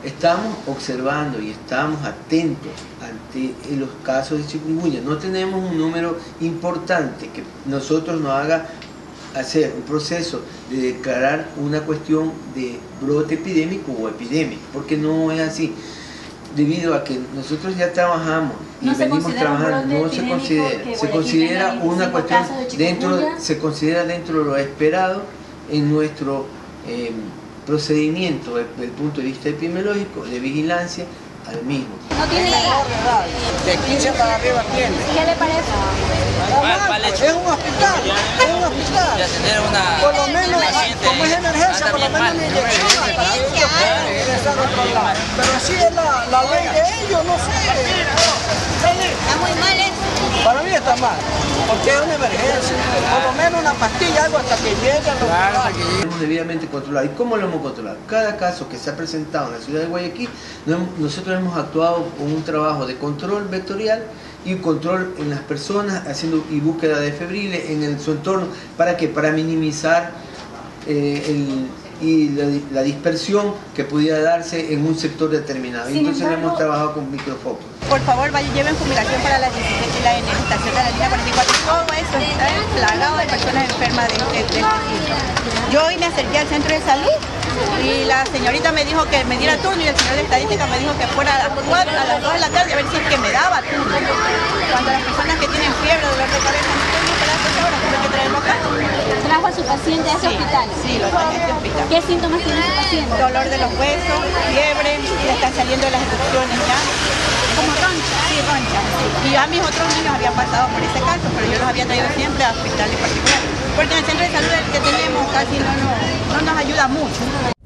estamos observando y estamos atentos ante los casos de chikungunya. No tenemos un número importante que nosotros nos haga hacer un proceso de declarar una cuestión de brote epidémico o epidemia, porque no es así. Debido a que nosotros ya trabajamos y venimos trabajando, no se considera, se considera una cuestión se considera dentro de lo esperado en nuestro procedimiento desde el punto de vista epidemiológico de vigilancia al mismo. No tiene edad. De 15 para arriba tiene. ¿Qué le parece? Es un hospital, es un hospital. Por lo menos, como es emergencia, por lo menos una inyección para que ellos puedan regresar a otro lado. Pero así es la ley de ellos, no sé. Está muy mal eso. Para mí está mal, porque es una emergencia. Por lo menos una pastilla, algo hasta que llegue a los lugares. Hemos debidamente controlado. ¿Y cómo lo hemos controlado? Cada caso que se ha presentado en la ciudad de Guayaquil, nosotros hemos actuado con un trabajo de control vectorial y control en las personas, haciendo y búsqueda de febriles en su entorno. ¿Para qué? Para minimizar la dispersión que pudiera darse en un sector determinado. Entonces hemos trabajado con microfocos. Por favor, lleven fumigación para las 17 y la energización de la línea 44. Todo eso está plagado de personas enfermas de este virus. Yo hoy me acerqué al centro de salud y la señorita me dijo que me diera turno y el señor de estadística me dijo que fuera a las 4, a las 2 de la tarde a ver si es que me daba turno. Cuando las personas que tienen fiebre, dolor de cabeza, no pueden esperar 2 horas, tuve que traerlo acá. ¿Trajo a su paciente a ese hospital? Sí, lo traje a este hospital. ¿Qué síntomas tiene su paciente? Dolor de los huesos, fiebre, le están saliendo las erupciones ya. ¿Como roncha? Sí, roncha. Sí. Y ya mis otros niños habían pasado por ese caso, pero yo los había traído siempre a hospitales particulares. Porque en el centro de salud el que tenemos casi no nos ayuda mucho.